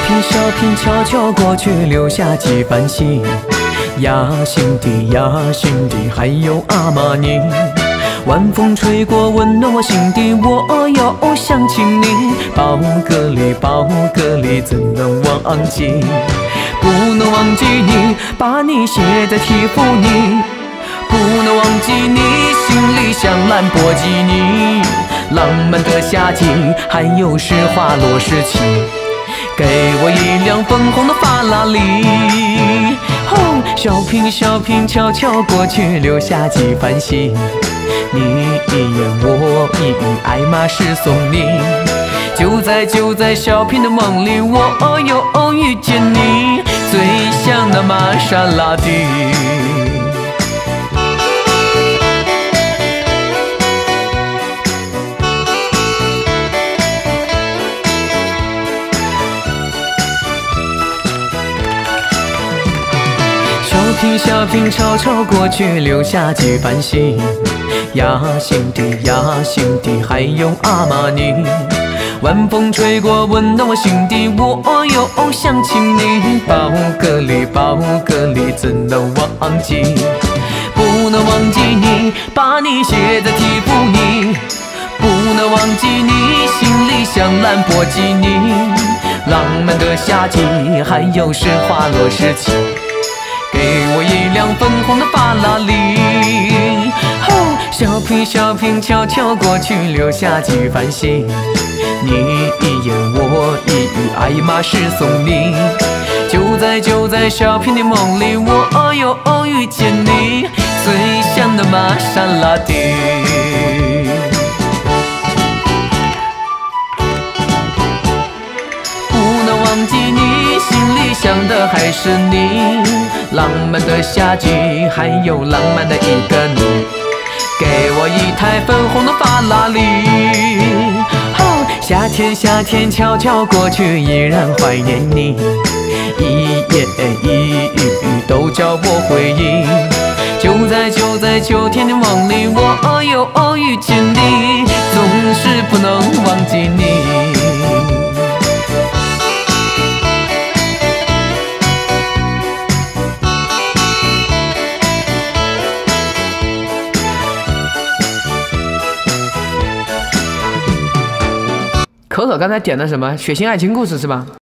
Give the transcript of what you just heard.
小品悄悄过去，留下几番心。呀，心底呀，心底还有阿玛尼。晚风吹过，温暖我心底，我又想起你。宝格丽，宝格丽，怎能忘记？不能忘记你，把你写在皮肤里。不能忘记你，心里像兰博基尼。浪漫的夏季，还有时滑落时期。给我一辆粉红的法拉利。哦，小品悄悄过去，留下几番心。你一言我一语，爱马仕送你。就在小品的梦里，我又遇见你，最像那玛莎拉蒂。小品悄悄过去，留下几番心。呀，心底呀，心底还有阿玛尼。晚风吹过，温暖我心底，我又想起你。宝格丽，宝格丽，怎能忘记？不能忘记你，把你写在皮肤里。不能忘记你，心里像兰博基尼。浪漫的夏季，还有时滑落时期。给我一辆粉红的法拉利。哦，小品悄悄过去，留下几番心。你一言我一语，爱马仕送你。就在小品的梦里，我又遇见你，最像的玛莎拉蒂。不能忘记你，心里想的还是你。浪漫的夏季，还有浪漫的一个你。给我一台粉红的法拉利。哦，夏天悄悄过去，依然怀念你。一言一语都叫我回忆。就在秋天的梦里，我又遇见你，总是不能忘记你。可可刚才点的什么？血腥爱情故事是吧？